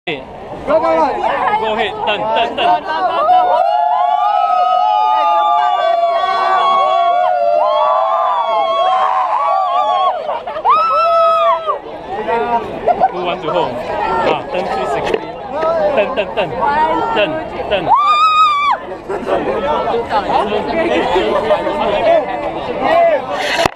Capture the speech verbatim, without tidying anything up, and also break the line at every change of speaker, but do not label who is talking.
Go ahead， 等等等。录完之后，啊，等三十，等等等等等。